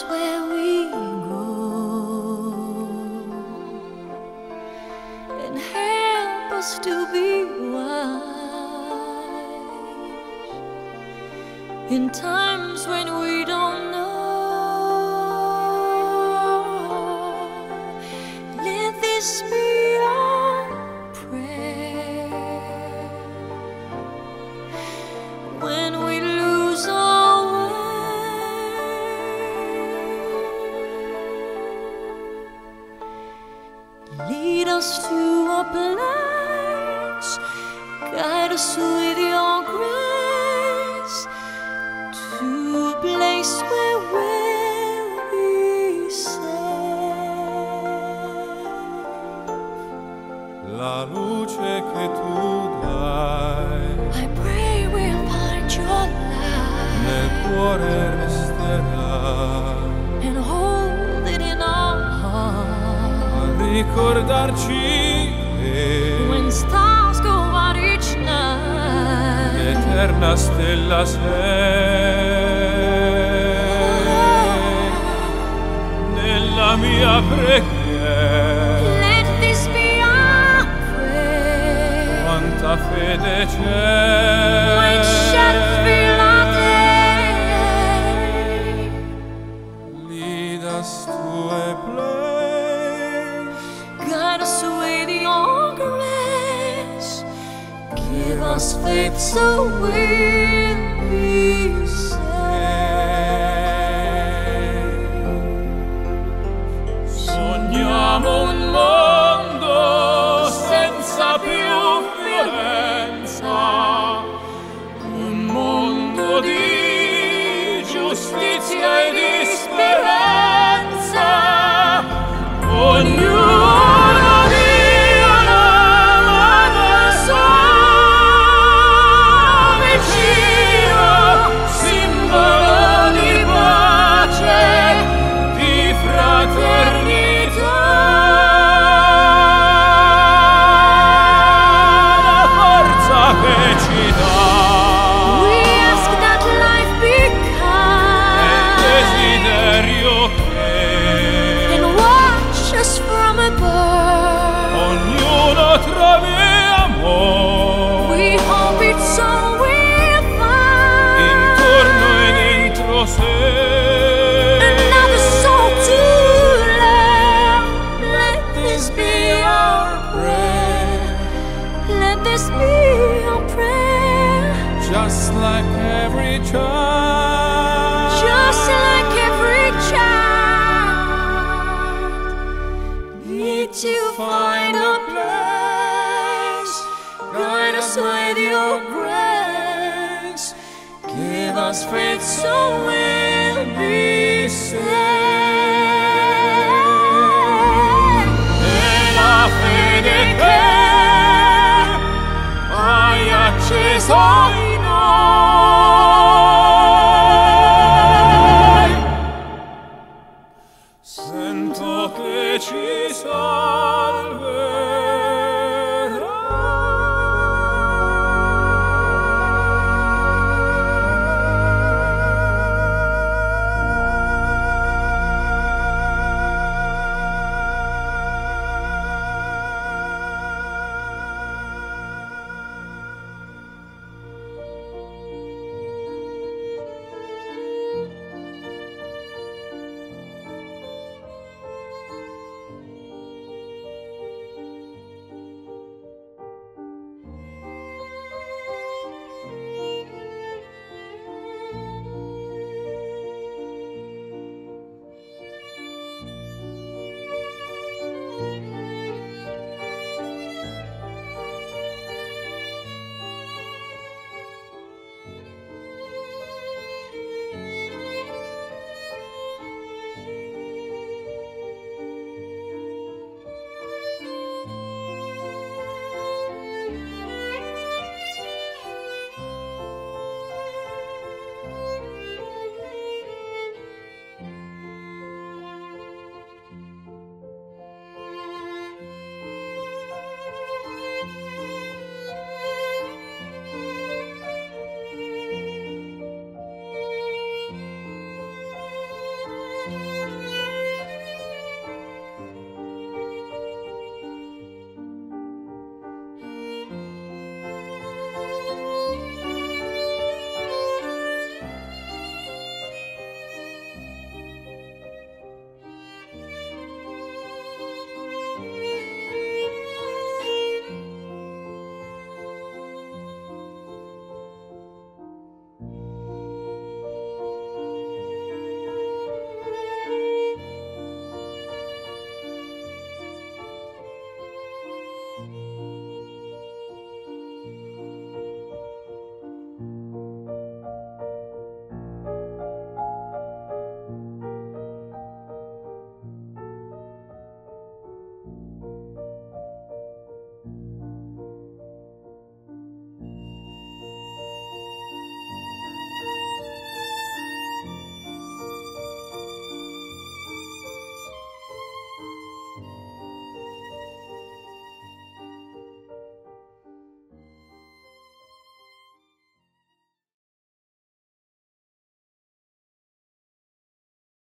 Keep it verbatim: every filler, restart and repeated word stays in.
us where we go and help us to be wise in times when we don't know. Let this be our prayer when we lose our way. Lead us to a place, guide us with your grace, to a place where we'll be safe. La luce che tu dai I pray we'll find your light nel cuore resterà, and hold it in our heart. a ricordarci che When stars go out each night, l'eterna stella sei nella mia preghiera. let this be our prayer. Quanta fede c'è When shadows fill our day, lead us to a place, guide us with your grace, give us faith so we'll be safe. sogniamo un mondo senza più violenza, un mondo di giustizia e di speranza. Ognuno di una sua vicino, simbolo di pace, di fraternità. La forza che ci dà We ask that life be il kind desiderio che and watch us from above. ognuno trovi amore We hope it's all we'll find. intorno e dentro sé. Another soul to love. Let this be our prayer. Let this be our prayer. Just like every child, Just like every child, need to find a place. Guide us with your grace. Give us faith so we'll be safe. e la fede che hai acceso in noi, sento che ci salverà.